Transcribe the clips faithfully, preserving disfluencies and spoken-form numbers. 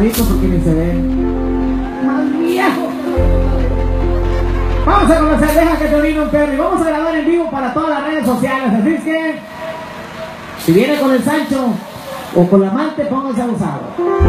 Porque ni se ve más viejo. Vamos a conocer, deja que te orine un perro. Y vamos a grabar en vivo para todas las redes sociales. Así es que si viene con el Sancho o con la amante, pónganse abusado.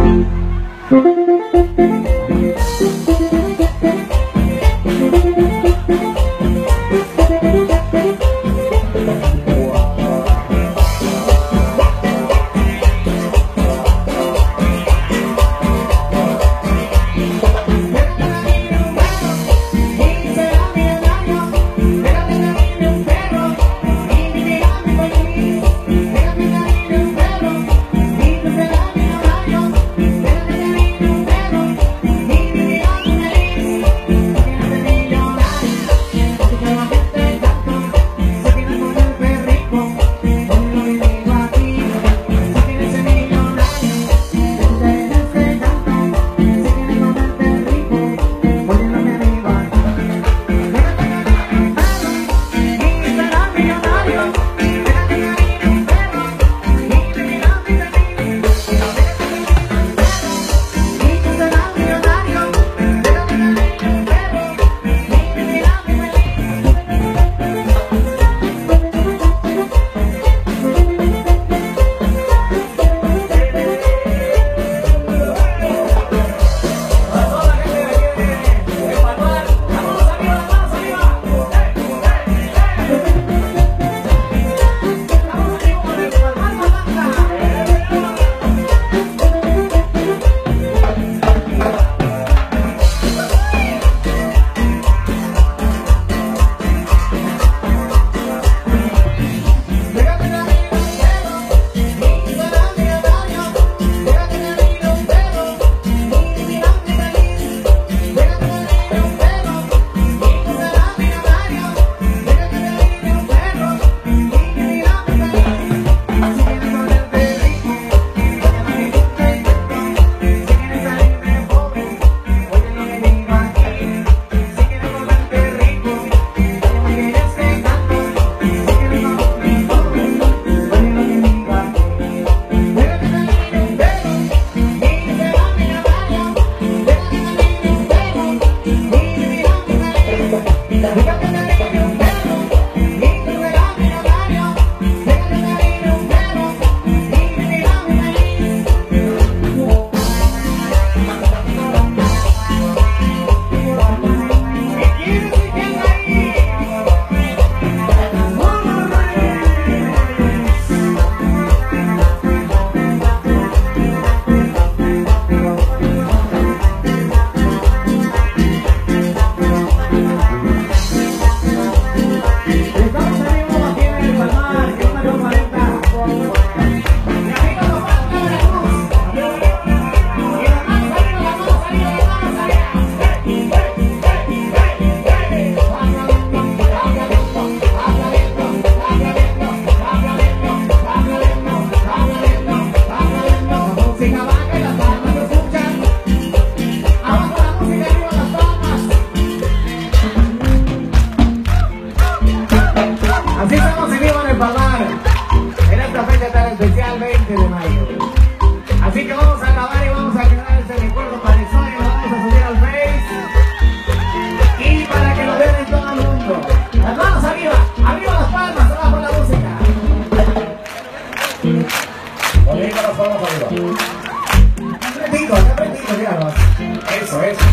Eso, eso.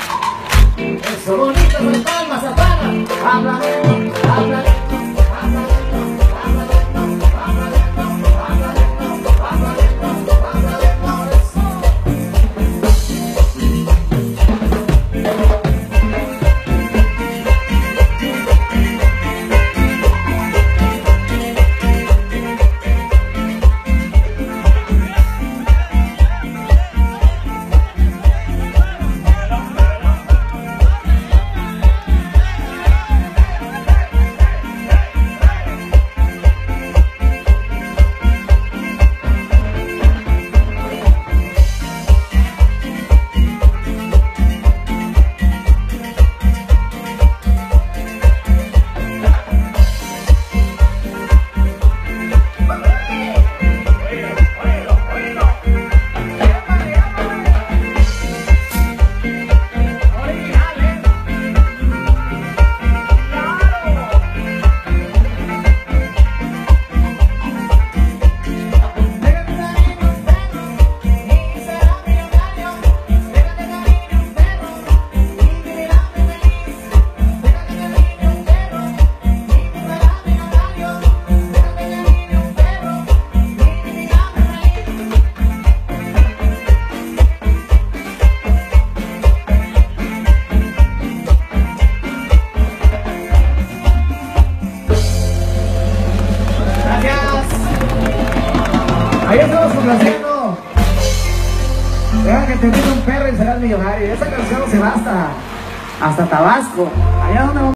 Eso, bonitas las palmas, Satana. Habla, habla. Ahí estamos complaciendo. Deja que te mire un perro y serás millonario. Esa canción se va hasta, hasta Tabasco. Allá donde